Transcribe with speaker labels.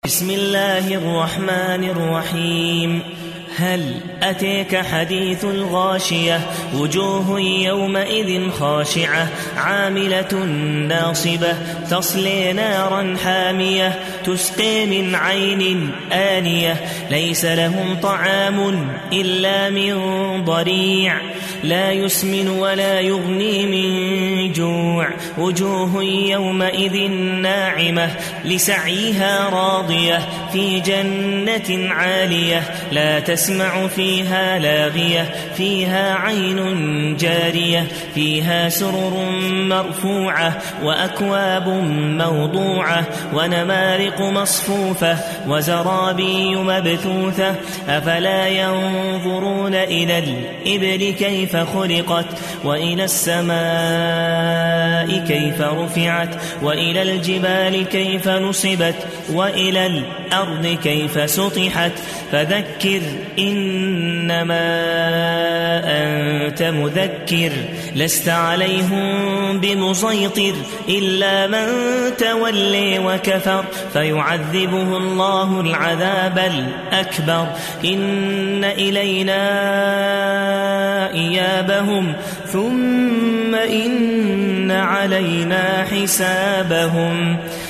Speaker 1: بسم الله الرحمن الرحيم. هل أتيك حديث الغاشية؟ وجوه يومئذ خاشعة عاملة ناصبة تصلي نارا حامية تسقي من عين آنية ليس لهم طعام إلا من ضريع لا يسمن ولا يغني من جوع. وجوه يومئذ ناعمة لسعيها راضية في جنة عالية لا تسمع فيها لاغية فيها عين جارية فيها سرر مرفوعة وأكواب موضوعة ونمارق مصفوفة وزرابي مبثوثة. أفلا ينظرون إلى الإبل كيف خلقت وإلى السماء كيف رفعت وإلى الجبال كيف نصبت وإلى الأرض كيف سطحت. فذكر إنما أنت مذكر لست عليهم بمسيطر إلا من تولي وكفر فيعذبه الله العذاب الأكبر. إن إلينا إيابهم ثم إن علينا حسابهم.